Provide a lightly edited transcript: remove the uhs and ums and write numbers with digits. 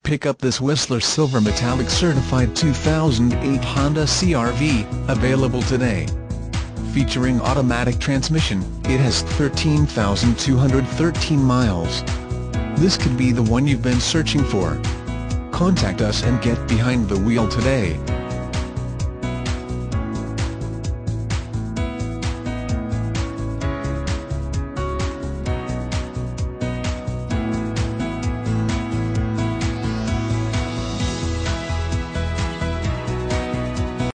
Pick up this Whistler Silver Metallic Certified 2008 Honda CR-V, available today. Featuring automatic transmission, it has 13,213 miles. This could be the one you've been searching for. Contact us and get behind the wheel today.